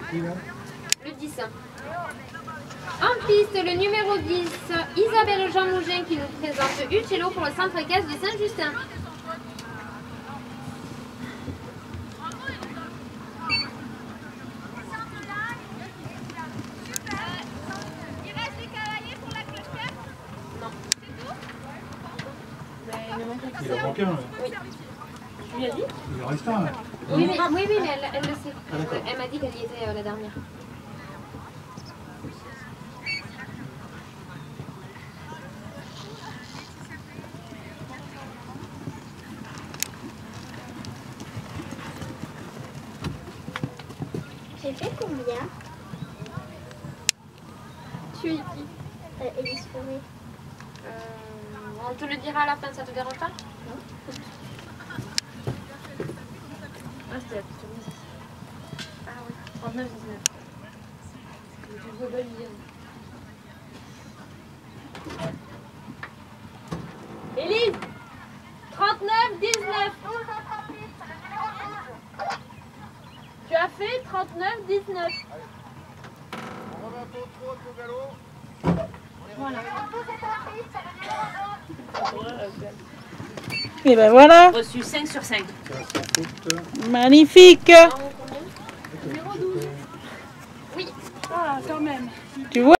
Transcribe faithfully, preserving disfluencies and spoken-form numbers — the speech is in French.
Le dix. En piste, le numéro dix, Isabelle Jean Mougin qui nous présente Uccello pour le centre équestre de Saint-Justin. Il en manque un. Oui. Tu lui as dit? Il en reste un. Oui, mais, oui, oui, mais elle, elle le sait. Ah, elle m'a dit qu'elle y était euh, la dernière. J'ai fait combien? Tu es qui? euh, Élise Fourré. Euh, on te le dira à la fin, ça te dérange pas? Non. Ah, c'était la petite remise. Ah oui, trente-neuf dix-neuf. Je peux pas le dire. Élise, trente-neuf dix-neuf. Tu as fait trente-neuf dix-neuf. Voilà. Et ben voilà. Reçu cinq sur cinq. Magnifique. Numéro douze. Oui. Tu vois?